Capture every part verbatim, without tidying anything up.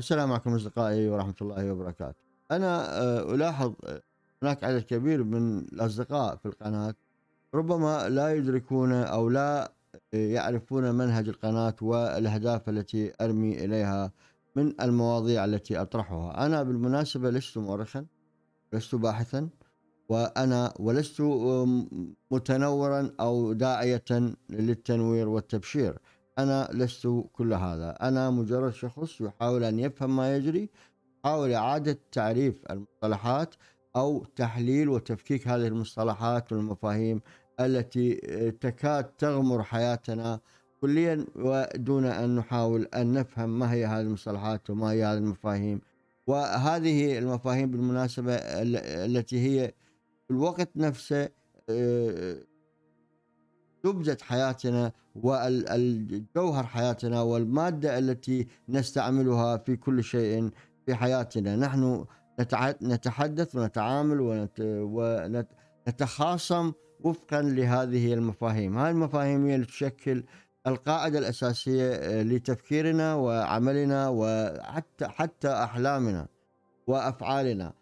السلام عليكم أصدقائي ورحمة الله وبركاته. أنا آه، ألاحظ آه، هناك عدد كبير من الأصدقاء في القناة ربما لا يدركون أو لا آه، يعرفون منهج القناة والأهداف التي أرمي إليها من المواضيع التي أطرحها. أنا بالمناسبة لست مؤرخا، لست باحثا، وأنا ولست آم، متنورا أو داعية للتنوير والتبشير. أنا لست كل هذا، أنا مجرد شخص يحاول أن يفهم ما يجري، حاول إعادة تعريف المصطلحات أو تحليل وتفكيك هذه المصطلحات والمفاهيم التي آه، تكاد تغمر حياتنا كليا، ودون أن نحاول أن نفهم ما هي هذه المصطلحات وما هي هذه المفاهيم. وهذه المفاهيم بالمناسبة ال- التي هي في الوقت نفسه آه، زبدة حياتنا والجوهر حياتنا والمادة التي نستعملها في كل شيء في حياتنا. نحن نتع- نتحدث ونتعامل ونت- ونتخاصم وفقا لهذه المفاهيم. هذه المفاهيم هي اللي تشكل القاعدة الأساسية آه، لتفكيرنا وعملنا وحتى حتى أحلامنا وأفعالنا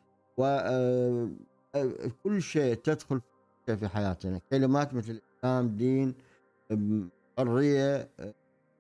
وكل شيء تدخل في حياتنا. كلمات مثل الإسلام، دين، أم، حرية، أه،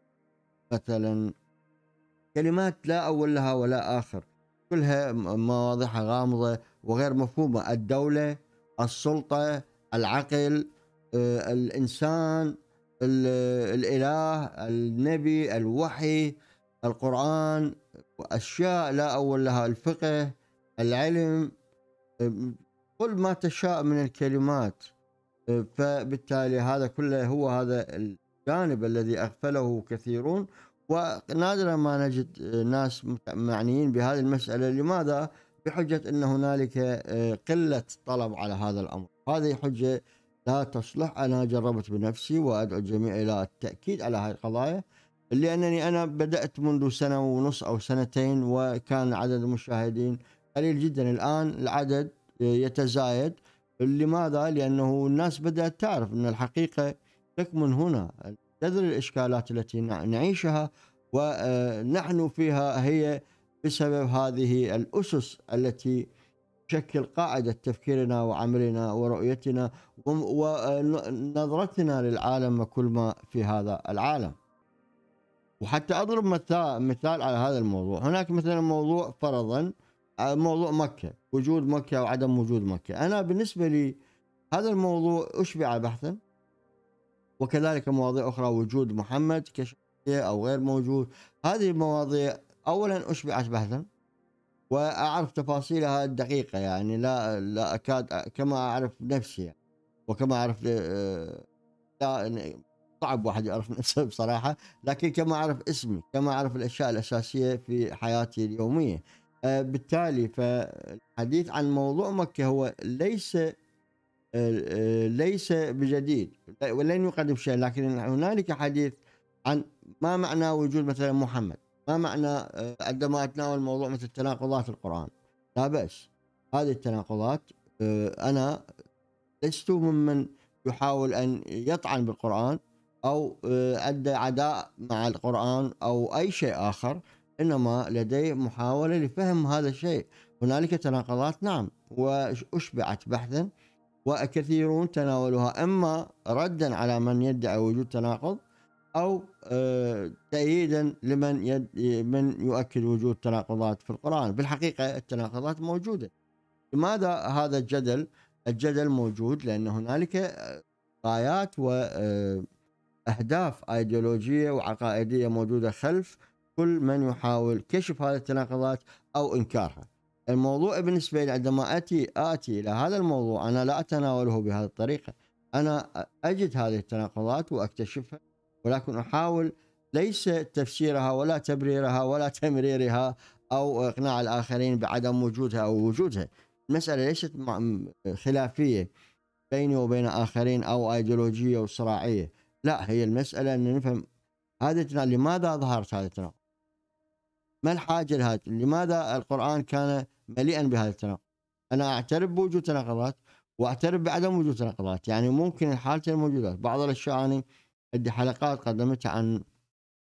مثلا كلمات لا أول لها ولا آخر، كلها م- مواضيعها غامضة وغير مفهومة. الدولة، السلطة، العقل، أه، الإنسان، ال- الإله، النبي، الوحي، القرآن، أشياء لا أول لها. الفقه، العلم، أم، قل ما تشاء من الكلمات. فبالتالي هذا كله هو هذا الجانب الذي أغفله كثيرون، ونادرا ما نجد ناس مت- معنيين بهذه المسألة. لماذا؟ بحجة أن هنالك آه، قلة طلب على هذا الأمر. هذه حجة لا تصلح. أنا جربت بنفسي وأدعو الجميع إلى التأكيد على هذه القضايا، لأنني أنا بدأت منذ سنة ونص أو سنتين وكان عدد المشاهدين قليل جدا. الآن العدد يتزايد. لماذا؟ لأنه الناس بدأت تعرف أن الحقيقة تكمن هنا. تدري الإشكالات التي نع- نعيشها ونحن فيها هي بسبب هذه الأسس التي تشكل قاعدة تفكيرنا وعملنا ورؤيتنا وم- ونظرتنا للعالم وكل ما في هذا العالم. وحتى أضرب مثال مثال على هذا الموضوع. هناك مثلا موضوع فرضا آه، موضوع مكة، وجود مكة أو عدم وجود مكة. أنا بالنسبة لي هذا الموضوع أشبع بحثا، وكذلك مواضيع أخرى، وجود محمد كشخصية أو غير موجود. هذه المواضيع أولا أشبعت بحثا وأعرف تفاصيلها الدقيقة، يعني لا لا أكاد كما أعرف نفسي يعني. وكما أعرف آه، لا يعني صعب واحد يعرف نفسه بصراحة، لكن كما أعرف اسمي، كما أعرف الأشياء الأساسية في حياتي اليومية. آه، بالتالي فالحديث عن موضوع مكة هو ليس آه، ليس بجديد ولن يقدم شيء، لكن هنالك حديث عن ما معنى وجود مثلا محمد، ما معنى آه، عندما أتناول موضوع مثل تناقضات القرآن. لا بأس. هذه التناقضات آه، أنا لست ممن يحاول أن يطعن بالقرآن أو آه، أدى عداء مع القرآن أو أي شيء آخر، إنما لدي محاولة لفهم هذا الشيء. هنالك تناقضات نعم، وأشبعت بحثا، وكثيرون تناولوها إما ردا على من يدعي وجود تناقض أو آه، تأييدا لمن يد من يؤكد وجود تناقضات في القرآن. بالحقيقة التناقضات موجودة. لماذا هذا الجدل؟ الجدل موجود لأن هنالك آه، غايات وأهداف أيديولوجية وعقائدية موجودة خلف كل من يحاول كشف هذه التناقضات أو إنكارها. الموضوع بالنسبة لي عندما أتي آتي إلى هذا الموضوع أنا لا أتناوله بهذه الطريقة. أنا أجد هذه التناقضات وأكتشفها، ولكن أحاول ليس تفسيرها ولا تبريرها ولا تمريرها أو إقناع الآخرين بعدم وجودها أو وجودها. المسألة ليست مع- خلافية بيني وبين آخرين أو أيديولوجية وصراعية. لا، هي المسألة أن نفهم هذه التنا- لماذا ظهرت هذه التناقض؟ ما الحاجة لهذا؟ لماذا القرآن كان مليئا بهذه التناقض؟ أنا أعترف بوجود تناقضات وأعترف بعدم وجود تناقضات، يعني ممكن الحالتين موجودات. بعض الأشياء أنا عندي حلقات قدمتها عن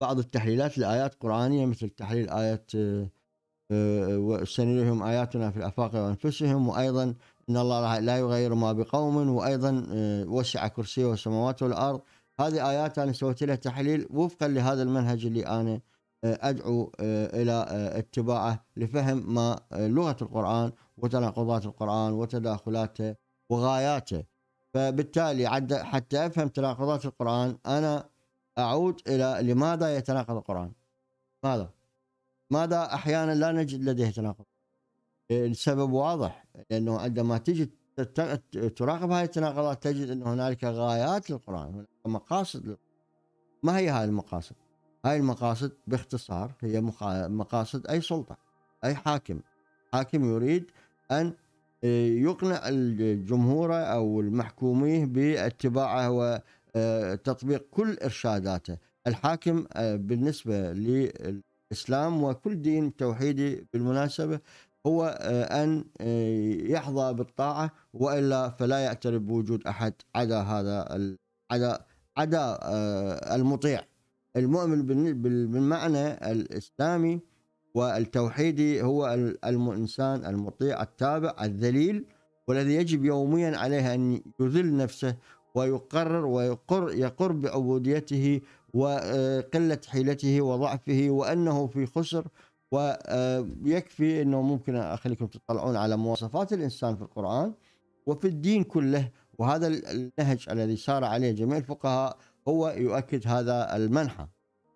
بعض التحليلات لآيات قرآنية مثل تحليل آية آه، آه، وسنريهم آياتنا في الآفاق وأنفسهم، وأيضا إن الله لا يغير ما بقوم، وأيضا آه، وسع كرسيه السماوات والأرض. هذه آيات أنا سويت لها تحليل وفقا لهذا المنهج اللي أنا آه، أدعو آه، إلى آه، اتباعه لفهم ما آه، لغة القرآن وتناقضات القرآن وتداخلاته وغاياته. فبالتالي عد- حتى أفهم تناقضات القرآن أنا أعود إلى لماذا يتناقض القرآن. ماذا؟ ماذا أحيانا لا نجد لديه تناقض؟ السبب واضح، لأنه عندما تجي تت- تراقب هذه التناقضات تجد أن هنالك غايات للقرآن، هناك مقاصد للقرآن. ما هي هذه المقاصد؟ هاي المقاصد باختصار هي مقا- مقاصد أي سلطة، أي حاكم. حاكم يريد أن يقنع الجمهور أو المحكوميه باتباعه وتطبيق كل إرشاداته. الحاكم آه، بالنسبة للإسلام وكل دين توحيدي بالمناسبة هو آه، أن آه، يحظى بالطاعة، وإلا فلا يعترف بوجود أحد عدا هذا ال- عدا عدا آه، المطيع. المؤمن بالن- بال- بالمعنى الإسلامي والتوحيدي هو ال- الإنسان المطيع التابع الذليل، والذي يجب يوميا عليه أن يذل نفسه ويقرر ويقر يقر بعبوديته وقلة حيلته وضعفه وأنه في خسر. ويكفي أنه ممكن أخليكم تطلعون على مواصفات الإنسان في القرآن وفي الدين كله، وهذا النهج الذي سار عليه جميع الفقهاء هو يؤكد هذا المنحى.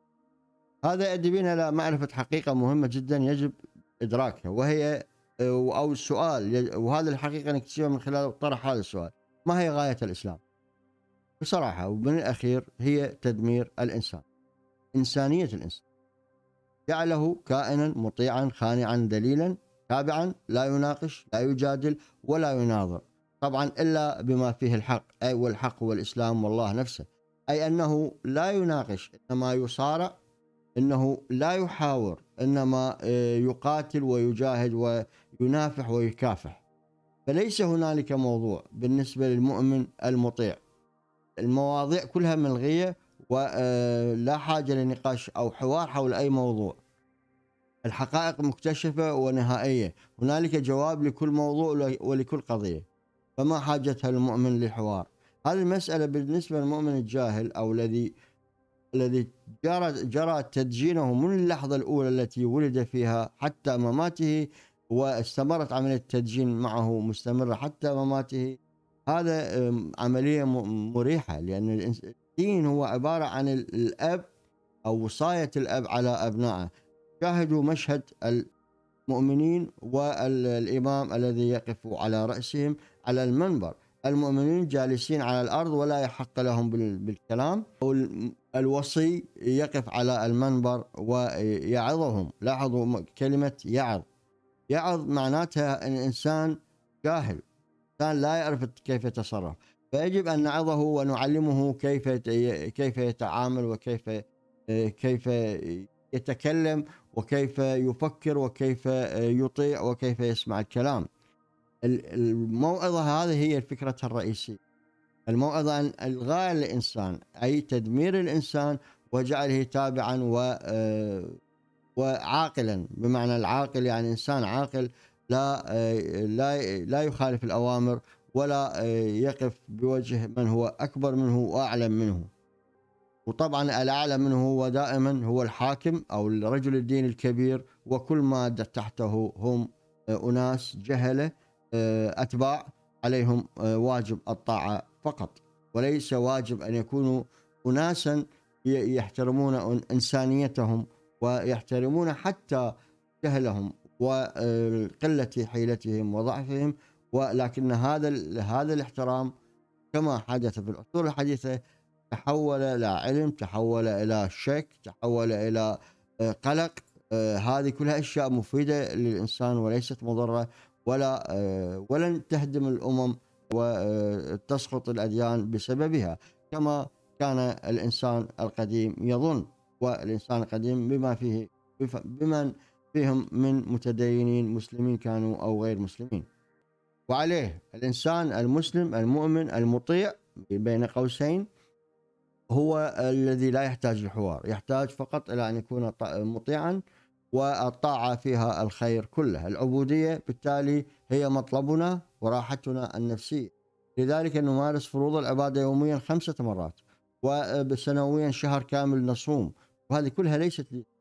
هذا يؤدي بنا إلى معرفة حقيقة مهمة جدا يجب إدراكها، وهي أو السؤال، وهذا الحقيقة نكتشفها من خلال طرح هذا السؤال: ما هي غاية الإسلام؟ بصراحة ومن الأخير هي تدمير الإنسان، إنسانية الإنسان، جعله كائنا مطيعا خانعا دليلا تابعا لا يناقش لا يجادل ولا يناظر، طبعا إلا بما فيه الحق، أي والحق هو الإسلام والله نفسه، أي أنه لا يناقش إنما يصارع، انه لا يحاور انما يقاتل ويجاهد وينافح ويكافح. فليس هنالك موضوع بالنسبه للمؤمن المطيع، المواضيع كلها ملغيه ولا حاجه لنقاش او حوار حول اي موضوع. الحقائق مكتشفه ونهائيه، هنالك جواب لكل موضوع ولكل قضيه، فما حاجتها المؤمن للحوار. هذه المساله بالنسبه للمؤمن الجاهل او الذي الذي جرى جرى تدجينه من اللحظة الأولى التي ولد فيها حتى مماته، واستمرت عملية التدجين معه مستمرة حتى مماته. هذا عملية مريحة، لأن الدين هو عبارة عن الأب أو وصاية الأب على أبنائه. شاهدوا مشهد المؤمنين والإمام الذي يقف على رأسهم على المنبر، المؤمنين جالسين على الأرض ولا يحق لهم بالكلام، الوصي يقف على المنبر ويعظهم. لاحظوا كلمة يعظ، يعظ معناتها أن الإنسان جاهل، إنسان لا يعرف كيف يتصرف، فيجب أن نعظه ونعلمه كيف كيف يتعامل وكيف كيف يتكلم وكيف يفكر وكيف يطيع وكيف يسمع الكلام. الموعظة هذه هي الفكرة الرئيسية. الموعظة أن الغاية للإنسان أي تدمير الإنسان وجعله تابعا و وعاقلا، بمعنى العاقل يعني إنسان عاقل لا لا لا يخالف الأوامر ولا يقف بوجه من هو أكبر منه وأعلم منه. وطبعا الأعلى منه هو دائما هو الحاكم أو الرجل الدين الكبير، وكل ما تحته هم أناس جهلة أتباع عليهم واجب الطاعة فقط، وليس واجب أن يكونوا أناسا يحترمون إنسانيتهم ويحترمون حتى جهلهم وقلة حيلتهم وضعفهم. ولكن هذا هذا الاحترام كما حدث في العصور الحديثة تحول إلى علم، تحول إلى شك، تحول إلى قلق. هذه كلها أشياء مفيدة للإنسان وليست مضرة، ولا ولن تهدم الأمم وتسقط الأديان بسببها كما كان الإنسان القديم يظن، والإنسان القديم بما فيه بمن فيهم من متدينين مسلمين كانوا أو غير مسلمين. وعليه الإنسان المسلم المؤمن المطيع بين قوسين هو الذي لا يحتاج للحوار، يحتاج فقط إلى أن يكون ط مطيعًا، والطاعة فيها الخير كله. العبودية بالتالي هي مطلبنا وراحتنا النفسية، لذلك نمارس فروض العبادة يوميًا خمسة مرات، وسنويًا شهر كامل نصوم، وهذه كلها ليست ل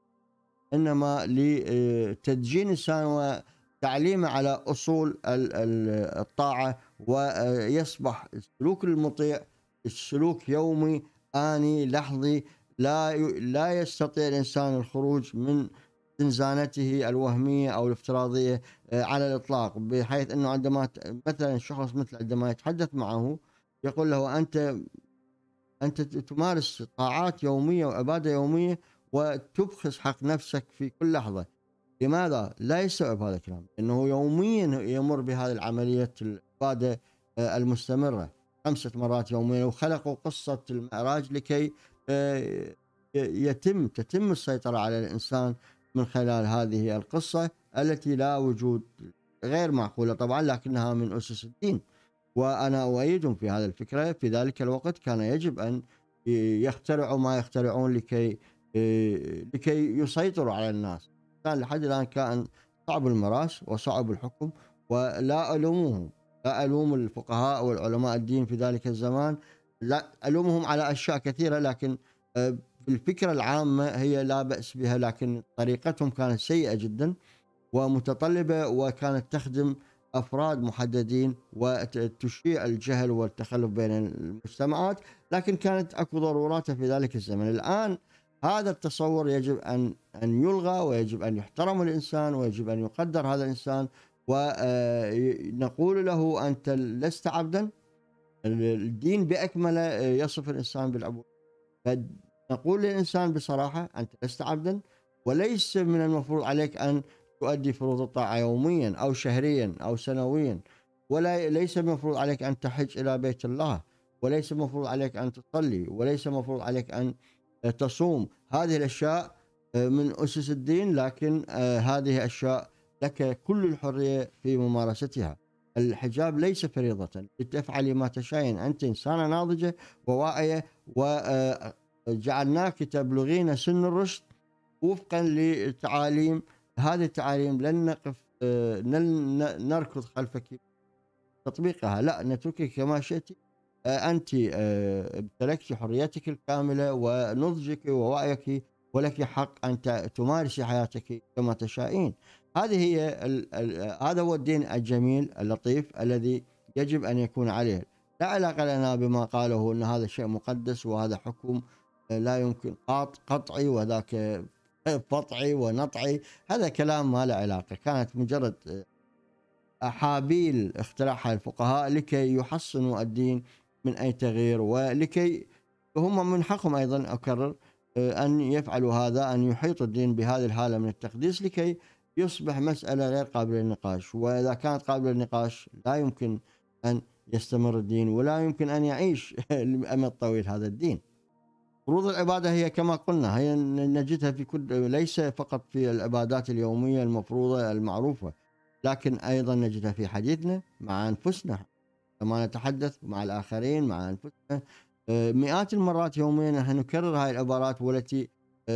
إنما لتدجين الإنسان وتعليمه على أصول ال ال الطاعة، ويصبح السلوك المطيع السلوك يومي آني لحظي، لا ي لا يستطيع الإنسان الخروج من زنزانته الوهمية أو الافتراضية آآ على الإطلاق، بحيث أنه عندما ت مثلًا شخص مثل عندما يتحدث معه يقول له: أنت أنت ت تمارس طاعات يومية وعبادة يومية وتبخس حق نفسك في كل لحظة. لماذا؟ لا يستوعب هذا الكلام، لأنه يوميًا يمر بهذه العملية العبادة آآ المستمرة خمسة مرات يوميًا، وخلقوا قصة المعراج لكي آآ ي يتم تتم السيطرة على الإنسان من خلال هذه القصة التي لا وجود غير معقولة طبعًا، لكنها من أسس الدين. وأنا أؤيدهم في هذه الفكرة. في ذلك الوقت كان يجب أن ي يخترعوا ما يخترعون لكي آآ لكي يسيطروا على الناس. كان لحد الآن كان صعب المراس وصعب الحكم، ولا ألومهم، لا ألوم الفقهاء والعلماء الدين في ذلك الزمان، لا ألومهم على أشياء كثيرة، لكن آآ في الفكرة العامة هي لا بأس بها، لكن طريقتهم كانت سيئة جدًا ومتطلبة، وكانت تخدم أفراد محددين وتشيع الجهل والتخلف بين المجتمعات، لكن كانت أكو ضروراتها في ذلك الزمن. الآن هذا التصور يجب أن أن يلغى، ويجب أن يحترم الإنسان، ويجب أن يقدر هذا الإنسان، ونقول له: أنت لست عبدا. الدين بأكمله يصف الإنسان بالعبودية، فنقول للإنسان بصراحة: أنت لست عبدا، وليس من المفروض عليك أن تؤدي فروض الطاعة يوميا أو شهريا أو سنويا، ولا ليس المفروض عليك أن تحج إلى بيت الله، وليس المفروض عليك أن تصلي، وليس المفروض عليك أن تصوم. هذه الأشياء من أسس الدين، لكن هذه أشياء لك كل الحرية في ممارستها. الحجاب ليس فريضة لتفعلي ما تشاءين، أنت إنسانة ناضجة وواعية، وجعلناك تبلغين سن الرشد وفقا لتعاليم. هذه التعاليم لن نقف لن نركض خلفك تطبيقها، لا نتركك كما شئت. أنت امتلكت حريتك الكاملة ونضجك ووعيك، ولك حق أن تمارسي حياتك كما تشائين. هذه هي ال ال هذا هو الدين الجميل اللطيف الذي يجب أن يكون عليه. لا علاقة لنا بما قاله أن هذا شيء مقدس وهذا حكم لا يمكن قطعي وذاك فطعي ونطعي. هذا كلام ما له علاقة، كانت مجرد أحابيل اخترعها الفقهاء لكي يحصنوا الدين من أي تغيير، ولكي هم من حقهم أيضا أكرر أن يفعلوا هذا، أن يحيطوا الدين بهذه الحالة من التقديس لكي يصبح مسألة غير قابلة للنقاش. وإذا كانت قابلة للنقاش لا يمكن أن يستمر الدين، ولا يمكن أن يعيش لأمد طويل هذا الدين. فروض العبادة هي كما قلنا هي نجدها في كل، ليس فقط في العبادات اليومية المفروضة المعروفة، لكن أيضا نجدها في حديثنا مع أنفسنا لما نتحدث مع الآخرين مع أنفسنا. مئات المرات يوميا نحن نكرر هاي العبارات، والتي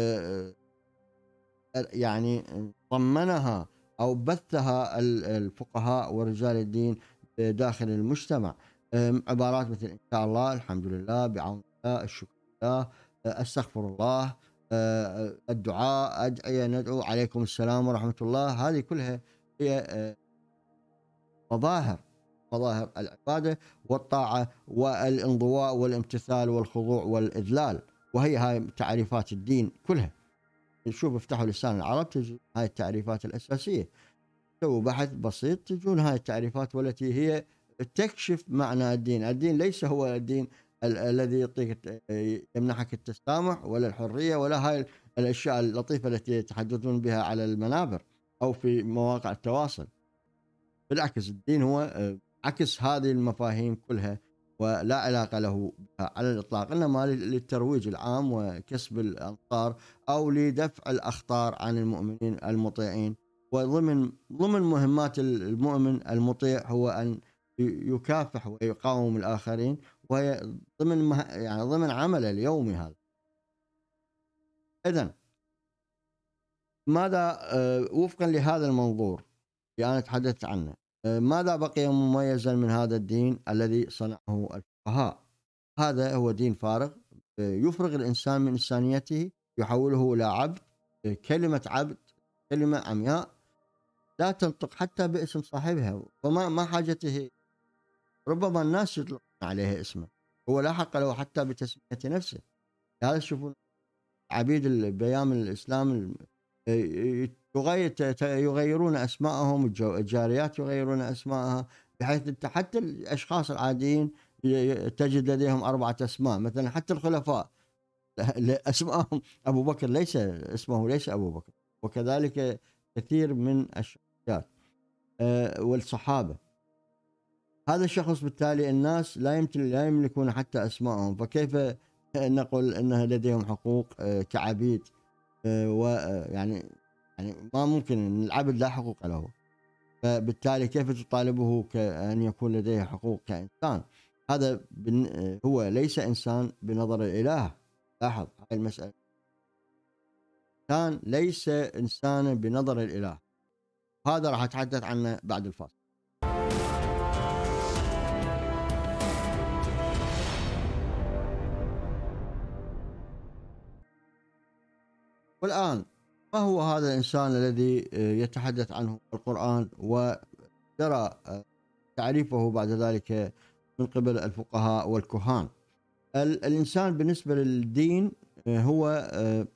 يعني ضمنها أو بثها الفقهاء ورجال الدين داخل المجتمع. عبارات مثل إن شاء الله، الحمد لله، بعون الله، الشكر لله، استغفر الله، الدعاء، أدعية، ندعو، عليكم السلام ورحمة الله. هذه كلها هي مظاهر مظاهر العبادة والطاعة والانضواء والامتثال والخضوع والإذلال، وهي هاي تعريفات الدين كلها. شوف افتحوا لسان العرب تجد هاي التعريفات الأساسية، سووا بحث بسيط تجون هاي التعريفات، والتي هي تكشف معنى الدين. الدين ليس هو الدين ال الذي يعطيك يمنحك التسامح ولا الحرية ولا هاي الأشياء اللطيفة التي يتحدثون بها على المنابر أو في مواقع التواصل. بالعكس الدين هو عكس هذه المفاهيم كلها، ولا علاقة له بها على الإطلاق، إنما للترويج العام وكسب الأنصار أو لدفع الأخطار عن المؤمنين المطيعين. وضمن ضمن مهمات المؤمن المطيع هو أن يكافح ويقاوم الآخرين، وهي ضمن مه... يعني ضمن عمله اليومي هذا. إذن ماذا آه، وفقا لهذا المنظور اللي أنا تحدثت عنه، آه، ماذا بقي مميزا من هذا الدين الذي صنعه الفقهاء؟ هذا هو دين فارغ، آه، يفرغ الإنسان من إنسانيته، يحوله إلى عبد. آه، كلمة عبد كلمة عمياء لا تنطق حتى باسم صاحبها، وما ما حاجته. ربما الناس يطلقون عليه اسمه، هو لا حق له حتى بتسمية نفسه. هذا تشوفون عبيد ال- بأيام الإسلام ال- ي- يغير ت- ت- يغيرون أسماءهم، الجو- الجاريات يغيرون أسماءها، بحيث أنت حتى الأشخاص العاديين ي- ي- تجد لديهم أربعة أسماء. مثلا حتى الخلفاء أسماءهم أبو بكر ليس اسمه ليس أبو بكر، وكذلك كثير من الشخصيات آه، والصحابة. هذا الشخص بالتالي الناس لا يمتل لا يملكون حتى أسماءهم، فكيف نقول أنها لديهم حقوق آه، كعبيد؟ آه، ويعني يعني ما ممكن أن العبد لا حقوق له، فبالتالي كيف تطالبه كأن يكون لديه حقوق كإنسان؟ هذا بن- هو ليس إنسان بنظر الإله. لاحظ هاي المسألة، إنسان ليس إنسانا بنظر الإله. هذا راح أتحدث عنه بعد الفاصل. والآن ما هو هذا الإنسان الذي يتحدث عنه القرآن وجرى تعريفه بعد ذلك من قبل الفقهاء والكهان؟ الإنسان بالنسبة للدين هو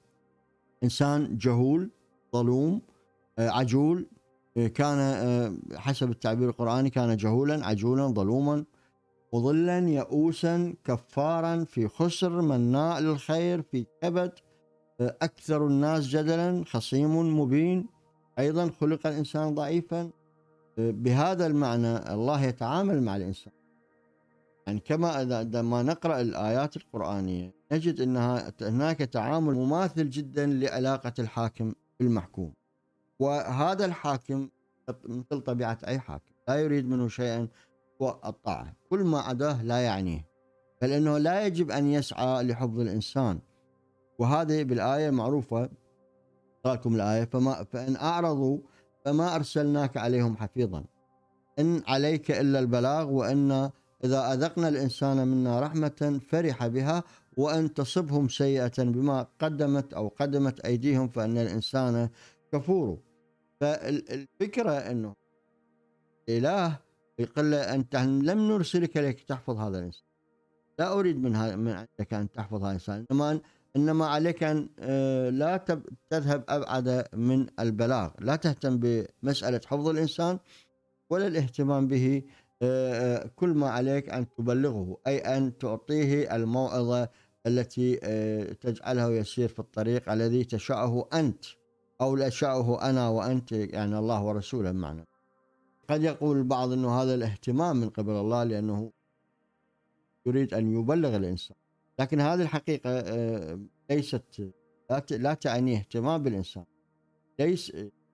إنسان جهول ظلوم عجول. كان حسب التعبير القرآني كان جهولا عجولا ظلوما مضلا يئوسا كفارا في خسر مناع للخير في كبد أكثر الناس جدلا خصيم مبين. أيضا خلق الإنسان ضعيفا. بهذا المعنى الله يتعامل مع الإنسان، يعني كما عندما نقرأ الآيات القرآنية نجد أنها هناك تعامل مماثل جدا لعلاقة الحاكم بالمحكوم. وهذا الحاكم مثل طبيعة أي حاكم لا يريد منه شيئا والطاعة، كل ما عداه لا يعنيه، بل أنه لا يجب أن يسعى لحفظ الإنسان. وهذه بالآية المعروفة، لكم الآية فما فإن أعرضوا فما أرسلناك عليهم حفيظا إن عليك إلا البلاغ وإن إذا أذقنا الإنسان منا رحمة فرح بها وأن تصبهم سيئة بما قدمت أو قدمت أيديهم فإن الإنسان كفور. فالفكرة أنه الإله يقول له أنت لم نرسلك لك تحفظ هذا الإنسان، لا أريد من من عندك أن تحفظ هذا الإنسان، إنما إنما عليك أن لا تذهب أبعد من البلاغ، لا تهتم بمسألة حفظ الإنسان ولا الاهتمام به. كل ما عليك أن تبلغه، أي أن تعطيه الموعظة التي تجعله يسير في الطريق الذي تشاءه أنت أو لا شاءه أنا وأنت، يعني الله ورسوله معنا. قد يقول البعض أنه هذا الاهتمام من قبل الله لأنه يريد أن يبلغ الإنسان، لكن هذه الحقيقة ليست لا تعني اهتمام بالإنسان. ليس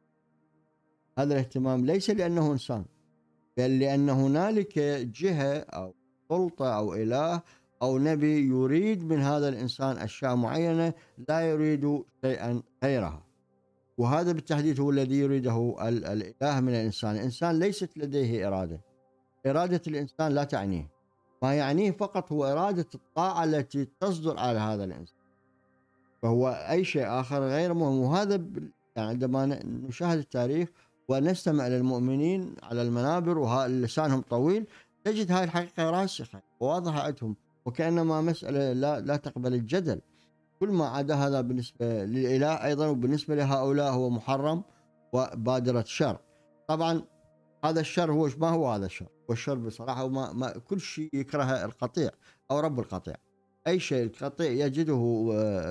هذا الاهتمام ليس لأنه إنسان، بل لأن هنالك جهة أو سلطة أو إله أو نبي يريد من هذا الإنسان أشياء معينة لا يريد شيئا غيرها. وهذا بالتحديد هو الذي يريده الإله من الإنسان. الإنسان ليست لديه إرادة، إرادة الإنسان لا تعنيه، ما يعنيه فقط هو إرادة الطاعة التي تصدر على هذا الإنسان، فهو أي شيء آخر غير مهم. وهذا يعني عندما نشاهد التاريخ ونستمع للمؤمنين على المنابر ولسانهم طويل تجد هاي الحقيقة راسخة وواضحة عندهم، وكأنما مسألة لا, لا تقبل الجدل. كل ما عدا هذا بالنسبة للإله أيضا وبالنسبة لهؤلاء هو محرم وبادرة شر. طبعا هذا الشر هو ما هو هذا الشر؟ والشر بصراحة ما, ما كل شيء يكرهه القطيع أو رب القطيع. أي شيء القطيع يجده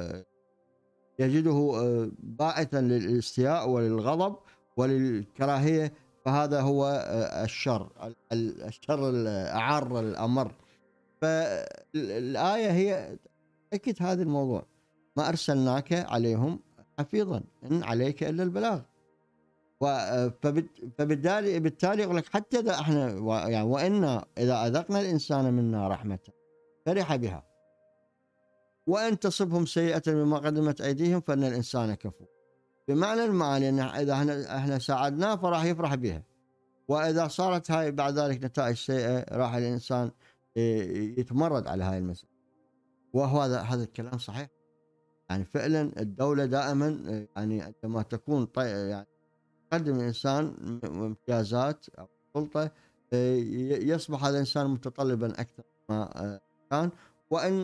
يجده باعثا للاستياء وللغضب وللكراهية، فهذا هو الشر، الشر الأعر الأمر. فالآية هي أكد هذا الموضوع، ما أرسلناك عليهم حفيظا إن عليك إلا البلاغ. فبالتالي بالتالي يقول لك حتى إذا احنا يعني وإنا إذا أذقنا الإنسان منا رحمة، فرح بها، وإن تصبهم سيئة بما قدمت أيديهم فإن الإنسان كفور. بمعنى المعاني أن إذا احنا احنا ساعدناه فراح يفرح بها، وإذا صارت هاي بعد ذلك نتائج سيئة راح الإنسان يتمرد على هاي المسألة. وهو هذا هذا الكلام صحيح. يعني فعلا الدولة دائما يعني عندما تكون يعني تقدم الإنسان امتيازات أو سلطة يصبح هذا الإنسان متطلبا أكثر ما كان، وإن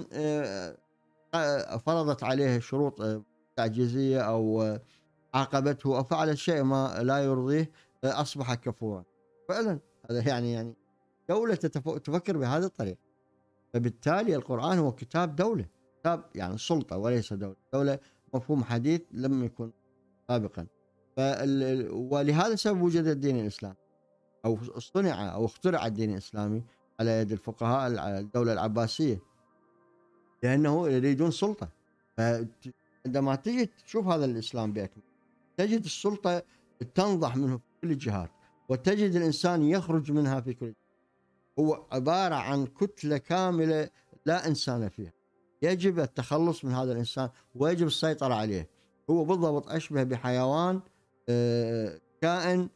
فرضت عليه شروط تعجيزية أو عاقبته أو فعل شيء ما لا يرضيه أصبح كفورا. فعلا هذا يعني يعني دولة تفكر بهذه الطريقة. فبالتالي القرآن هو كتاب دولة، كتاب يعني سلطة وليس دولة. دولة مفهوم حديث لم يكن سابقا. ولهذا سبب وجد الدين الإسلامي أو صنع أو اخترع الدين الإسلامي على يد الفقهاء الدولة العباسية، لأنه يريدون سلطة. فعندما تجي تشوف هذا الإسلام بأكمله تجد السلطة تنضح منه في كل الجهات، وتجد الإنسان يخرج منها في كل جهات. هو عبارة عن كتلة كاملة لا إنسان فيها، يجب التخلص من هذا الإنسان ويجب السيطرة عليه. هو بالضبط أشبه بحيوان كائن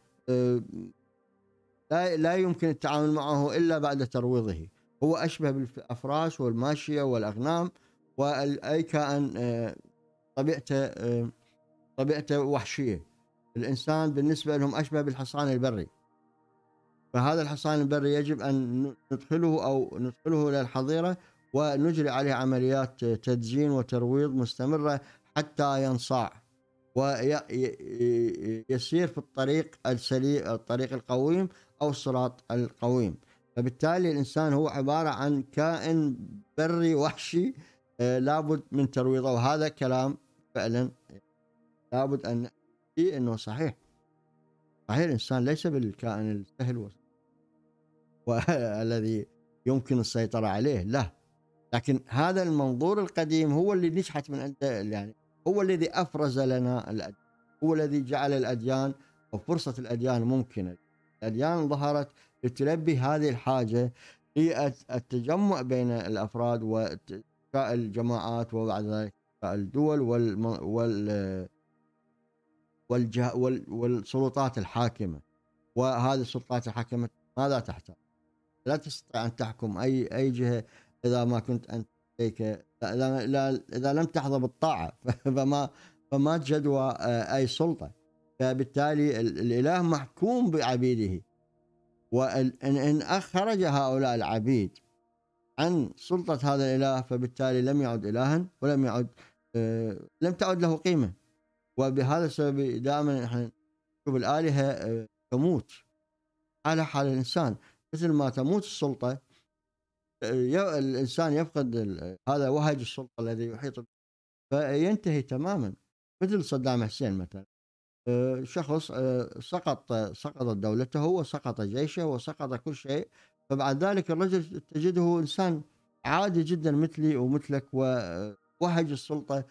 لا لا يمكن التعامل معه إلا بعد ترويضه. هو أشبه بالأفراس والماشية والأغنام، وأي كائن طبيعته طبيعته وحشية. الإنسان بالنسبة لهم أشبه بالحصان البري. فهذا الحصان البري يجب أن ندخله أو ندخله إلى الحظيرة ونجري عليه عمليات تدجين وترويض مستمرة حتى ينصاع ويسير في الطريق السليم، الطريق القويم أو الصراط القويم. فبالتالي الإنسان هو عبارة عن كائن بري وحشي لابد من ترويضه. وهذا كلام فعلا لابد أن نأتي أنه صحيح. صحيح الإنسان ليس بالكائن السهل والذي يمكن السيطرة عليه، لا. لكن هذا المنظور القديم هو اللي نجحت من عنده، يعني هو الذي أفرز لنا الأديان، هو الذي جعل الأديان أو فرصة الأديان ممكنة. الأديان ظهرت لتلبي هذه الحاجة في التجمع بين الأفراد وإنشاء الجماعات وبعد ذلك الدول وال وال والجه والسلطات الحاكمة. وهذه السلطات الحاكمة ماذا تحتاج؟ لا تستطيع أن تحكم أي أي جهة إذا ما كنت أنت إذا إذا لم تحظى بالطاعة فما فما جدوى أي سلطة. فبالتالي الإله محكوم بعبيده، وإن أخرج هؤلاء العبيد عن سلطة هذا الإله فبالتالي لم يعد إلها ولم يعد لم تعد له قيمة. وبهذا السبب دائما نحن نشوف الآلهة تموت على حال الإنسان، مثل ما تموت السلطة الإنسان يفقد هذا وهج السلطة الذي يحيط به فينتهي تماما. مثل صدام حسين مثلا، شخص سقط سقطت دولته وسقط جيشه وسقط كل شيء، فبعد ذلك الرجل تجده إنسان عادي جدا مثلي ومثلك، ووهج السلطة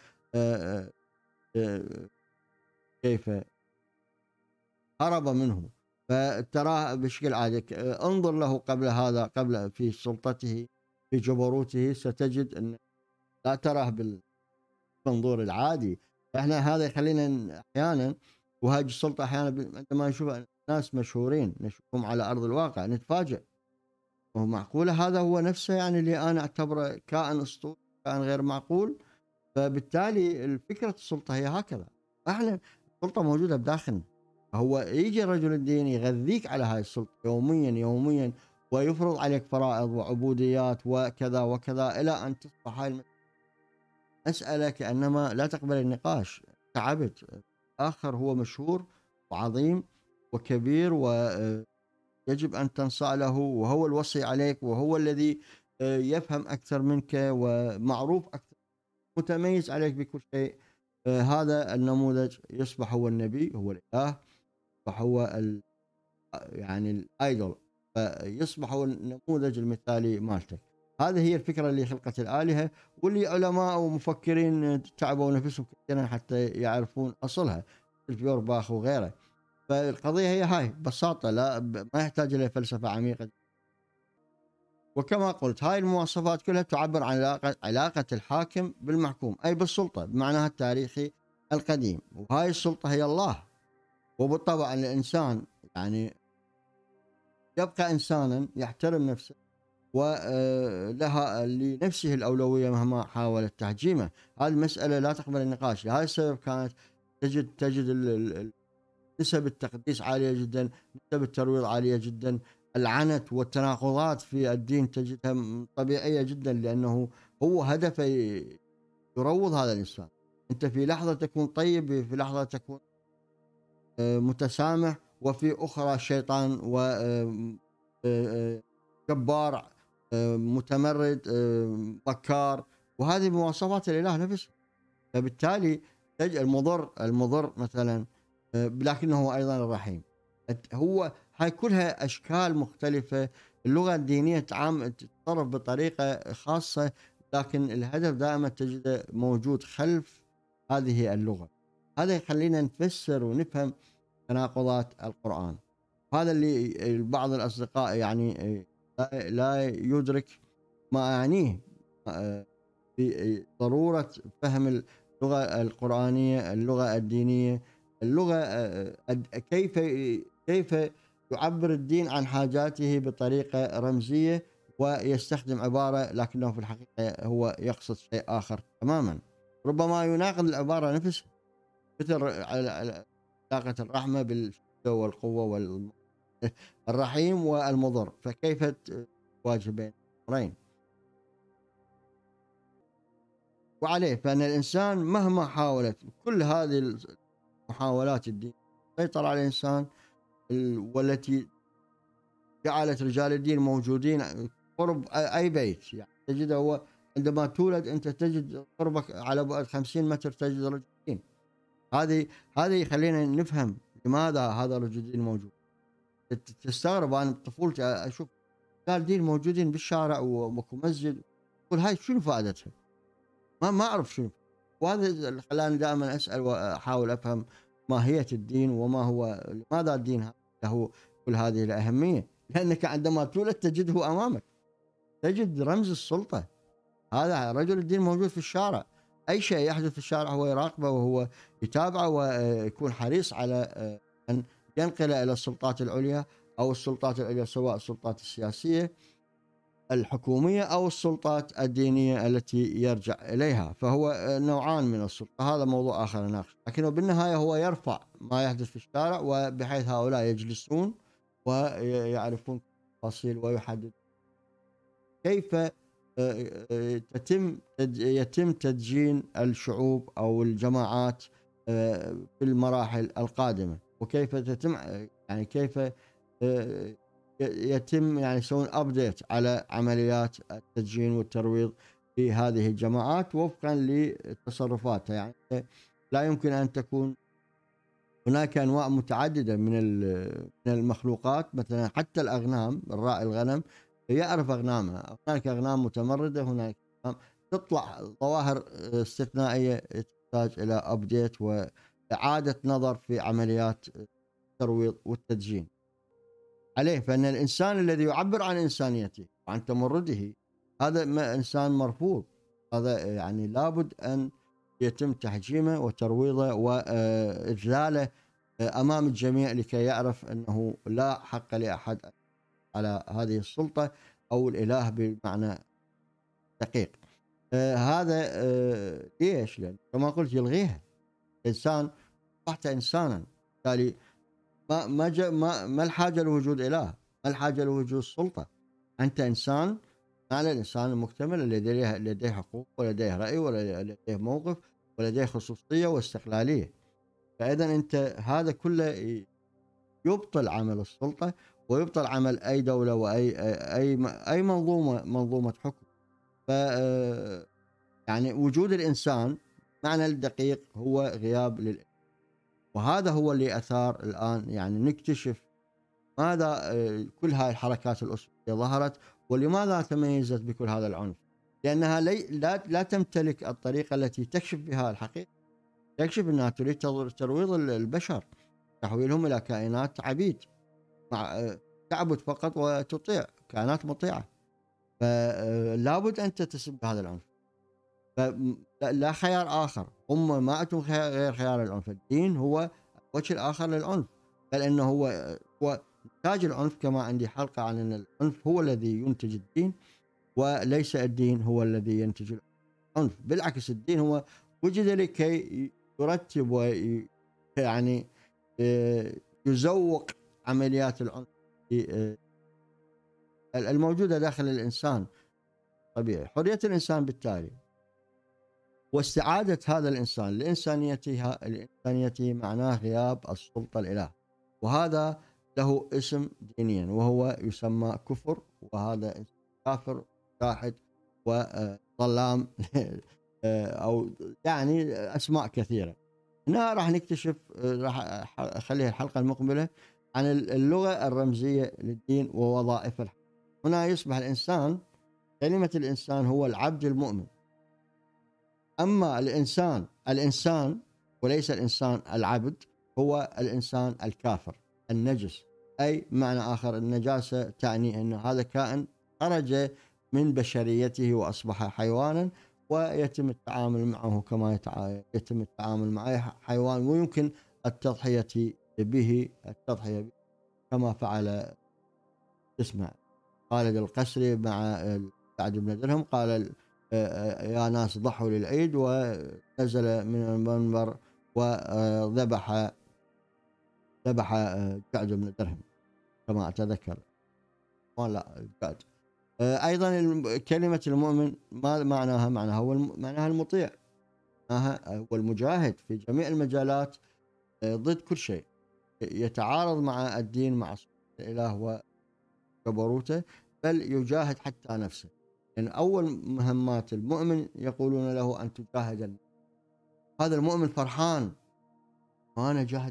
كيف هرب منه. فتراه بشكل عادي. انظر له قبل هذا، قبل في سلطته في جبروته، ستجد أن لا تراه بالمنظور العادي. احنا هذا يخلينا احيانا وهاج السلطه احيانا عندما نشوف ناس مشهورين نشوفهم على ارض الواقع نتفاجئ، وهو معقوله هذا هو نفسه يعني اللي انا اعتبره كائن اسطوري، كائن غير معقول. فبالتالي فكره السلطه هي هكذا. احنا السلطه موجوده بداخلنا. هو يجي رجل الدين يغذيك على هاي السلطه يوميا يوميا ويفرض عليك فرائض وعبوديات وكذا وكذا الى ان تصبح هاي مسألة كأنما لا تقبل النقاش. كعبد آخر هو مشهور وعظيم وكبير ويجب أن تنصاع له، وهو الوصي عليك وهو الذي يفهم أكثر منك ومعروف أكثر، متميز عليك بكل شيء. هذا النموذج يصبح هو النبي، هو الإله، يصبح هو ال يعني الآيدول، فيصبح هو النموذج المثالي مالتك. هذه هي الفكرة اللي خلقت الآلهة، واللي علماء ومفكرين تعبوا نفسهم كثيرا حتى يعرفون أصلها، الفيورباخ وغيره. فالقضية هي هاي ببساطة، لا ما يحتاج إلى فلسفة عميقة. وكما قلت هاي المواصفات كلها تعبر عن علاقة, علاقة الحاكم بالمحكوم، أي بالسلطة بمعناها التاريخي القديم، وهاي السلطة هي الله. وبالطبع الإنسان يعني يبقى إنسانا يحترم نفسه ولها لنفسه الأولوية مهما حاولت تهجيمه. هذه المسألة لا تقبل النقاش. لهذا السبب كانت تجد تجد نسب التقديس عالية جدا، نسب الترويض عالية جدا، العنت والتناقضات في الدين تجدها طبيعية جدا، لأنه هو هدفه يروض هذا الإنسان. أنت في لحظة تكون طيب، في لحظة تكون متسامح، وفي أخرى شيطان وجبار متمرد بكار، وهذه مواصفات الإله نفسه. فبالتالي المضر المضر مثلا، لكنه هو أيضا الرحيم. هو هاي كلها أشكال مختلفة. اللغة الدينية تعامل تتصرف بطريقة خاصة، لكن الهدف دائما تجده موجود خلف هذه اللغة. هذا يخلينا نفسر ونفهم تناقضات القرآن. هذا اللي بعض الأصدقاء يعني لا يدرك ما أعنيه بضرورة فهم اللغة القرآنية، اللغة الدينية، اللغة كيف كيف يعبر الدين عن حاجاته بطريقة رمزية ويستخدم عبارة، لكنه في الحقيقة هو يقصد شيء آخر تماما، ربما يناقض العبارة نفسها، مثل علاقة الرحمة بالشدة والقوة والرحيم والمضر، فكيف تواجه بين الأمرين؟ وعليه فإن الإنسان مهما حاولت كل هذه المحاولات الدين سيطر على الإنسان، والتي جعلت رجال الدين موجودين قرب أي بيت. يعني تجد هو عندما تولد أنت تجد قربك على بعد خمسين متر تجد رجل دين. هذه هذه يخلينا نفهم لماذا هذا الرجل الدين موجود. تستغرب، أنا بطفولتي أشوف رجال دين موجودين بالشارع وماكو مسجد، أقول هاي شنو فائدتها؟ ما ما أعرف شنو. وهذا اللي خلاني دائما أسأل وأحاول أفهم ماهية الدين، وما هو لماذا الدين له كل هذه الأهمية. لأنك عندما تولد تجده أمامك، تجد رمز السلطة. هذا رجل الدين موجود في الشارع، أي شيء يحدث في الشارع هو يراقبه وهو يتابعه، ويكون حريص على أن ينقل إلى السلطات العليا أو السلطات العليا، سواء السلطات السياسية الحكومية أو السلطات الدينية التي يرجع إليها. فهو نوعان من السلطة، هذا موضوع آخر نناقشه، لكنه بالنهاية هو يرفع ما يحدث في الشارع، وبحيث هؤلاء يجلسون ويعرفون تفاصيل ويحدد كيف تتم يتم تدجين الشعوب أو الجماعات في المراحل القادمة، وكيف تتم يعني كيف يتم يعني يسوون ابديت على عمليات التدجين والترويض في هذه الجماعات وفقا لتصرفاتها. يعني لا يمكن ان تكون هناك انواع متعدده من من المخلوقات، مثلا حتى الاغنام، الراعي الغنم يعرف اغنامها، هناك اغنام متمرده، هناك تطلع ظواهر استثنائيه تحتاج الى ابديت واعاده نظر في عمليات الترويض والتدجين. عليه فإن الإنسان الذي يعبر عن إنسانيته وعن تمرده هذا إنسان مرفوض، هذا يعني لابد أن يتم تحجيمه وترويضه وإذلاله أمام الجميع، لكي يعرف أنه لا حق لأحد على هذه السلطة أو الإله بمعنى دقيق. هذا ليش؟ لأن كما قلت يلغيها. إنسان أصبحت إنسانا، بالتالي ما ما ما ما الحاجه لوجود اله؟ ما الحاجه لوجود سلطه؟ انت انسان، معنى الانسان المكتمل الذي لديه لديه حقوق ولديه راي ولديه موقف ولديه خصوصيه واستقلاليه. فاذا انت هذا كله يبطل عمل السلطه ويبطل عمل اي دوله واي اي اي منظومه منظومه حكم. ف يعني وجود الانسان معنى الدقيق هو غياب لل وهذا هو اللي أثار الآن يعني نكتشف ماذا كل هاي الحركات الأسرية ظهرت ولماذا تميزت بكل هذا العنف. لأنها لا لا تمتلك الطريقة التي تكشف بها الحقيقة، تكشف أنها تريد ترويض البشر، تحويلهم إلى كائنات عبيد، مع تعبد فقط وتطيع، كائنات مطيعة. فلابد أنت تسب هذا العنف. فلا خيار آخر، هم ما عندهم غير خيار العنف. الدين هو الوجه الآخر للعنف، بل أنه هو هو نتاج العنف. كما عندي حلقة عن أن العنف هو الذي ينتج الدين، وليس الدين هو الذي ينتج العنف. بالعكس، الدين هو وجد لكي يرتب ويعني يزوق عمليات العنف الموجودة داخل الإنسان طبيعي. حرية الإنسان بالتالي واستعادة هذا الإنسان لإنسانيته لإنسانيته معناه غياب السلطة الإله، وهذا له اسم دينيا وهو يسمى كفر، وهذا كافر جاحد وظلام أو يعني أسماء كثيرة. هنا راح نكتشف، راح أخليها الحلقة المقبلة عن اللغة الرمزية للدين ووظائفه. هنا يصبح الإنسان، كلمة الإنسان هو العبد المؤمن. أما الإنسان الإنسان وليس الإنسان العبد، هو الإنسان الكافر النجس. أي معنى آخر، النجاسة تعني أن هذا كائن خرج من بشريته وأصبح حيوانا، ويتم التعامل معه كما يتم التعامل مع أي حيوان، ويمكن التضحية به التضحية به كما فعل اسمه خالد القسري مع سعد بن درهم. قال يا ناس ضحوا للعيد، ونزل من المنبر وذبح ذبح سعد بن درهم كما أتذكر. لا سعد. أيضا كلمة المؤمن ما معناها؟ معناها هو معناها المطيع، معناها هو المجاهد في جميع المجالات ضد كل شيء يتعارض مع الدين، مع الإله وجبروته، بل يجاهد حتى نفسه. يعني أول مهمات المؤمن يقولون له أن تجاهد. هذا المؤمن فرحان، وأنا جاهد،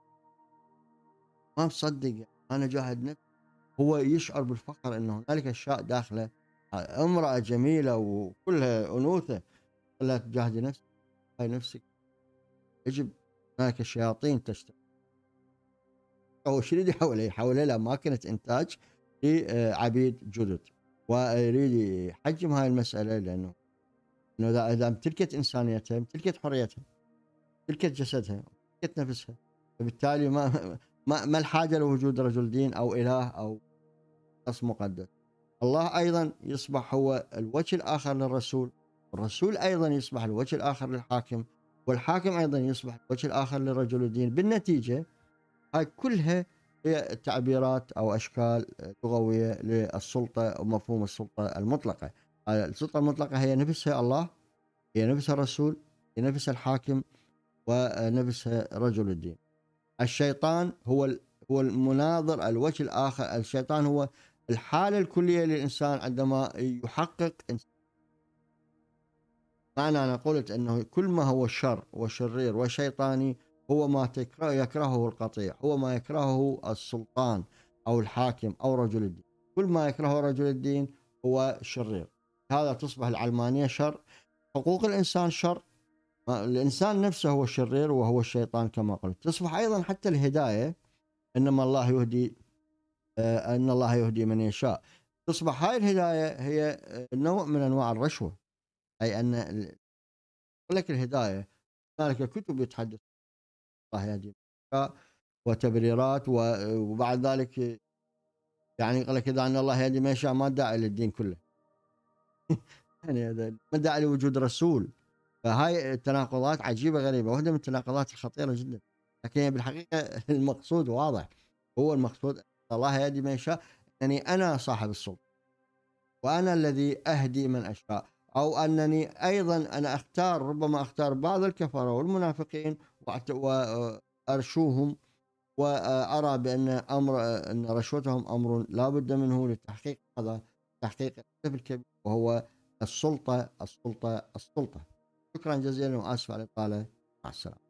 ما مصدق أنا جاهد نفسي. هو يشعر بالفخر أنه هنالك أشياء داخله، امرأة جميلة وكلها أنوثة، لا تجاهد نفسك، هاي نفسك. يجب هنالك الشياطين تشتغل. هو شو يريد حوله؟ حوله لأماكن إنتاج لعبيد جدد، ويريد يحجم هاي المسألة، لأنه إنه إذا امتلكت إنسانيتها، امتلكت حريتها، امتلكت جسدها، امتلكت نفسها، فبالتالي ما ما ما الحاجة لوجود رجل دين أو إله أو شخص مقدس. الله أيضا يصبح هو الوجه الآخر للرسول، والرسول أيضا يصبح الوجه الآخر للحاكم، والحاكم أيضا يصبح الوجه الآخر لرجل الدين. بالنتيجة هاي كلها هي تعبيرات أو أشكال لغوية للسلطة ومفهوم السلطة المطلقة. السلطة المطلقة هي نفسها الله، هي نفسها الرسول، هي نفسها الحاكم، ونفسها رجل الدين. الشيطان هو هو المناظر، الوجه الآخر. الشيطان هو الحالة الكلية للإنسان عندما يحقق. معنى أنا قلت أنه كل ما هو شر وشرير وشيطاني هو ما يكرهه القطيع، هو ما يكرهه السلطان أو الحاكم أو رجل الدين. كل ما يكرهه رجل الدين هو شرير. هذا تصبح العلمانية شر، حقوق الإنسان شر، الإنسان نفسه هو شرير وهو الشيطان كما قلت. تصبح أيضا حتى الهداية، إنما الله يهدي آه أن الله يهدي من يشاء. تصبح هاي الهداية هي نوع من أنواع الرشوة. أي أن لك الهداية، هنالك كتب يتحدث الله يهدي من يشاء وتبريرات، وبعد ذلك يعني يقول لك إذا أن الله يهدي من يشاء ما داعي للدين كله. يعني هذا ما داعي لوجود رسول. فهاي التناقضات عجيبة غريبة، واحدة من التناقضات الخطيرة جدا، لكن بالحقيقة المقصود واضح. هو المقصود الله يهدي من يشاء، يعني أنا صاحب السلطة، وأنا الذي أهدي من أشاء، أو أنني أيضا أنا أختار، ربما أختار بعض الكفرة والمنافقين وأرشوهم، وأرى بأن أمر أن رشوتهم أمر لا بد منه لتحقيق هذا، تحقيق الهدف الكبير وهو السلطة السلطة السلطة. شكرا جزيلا وآسف على الإطالة. مع السلامة.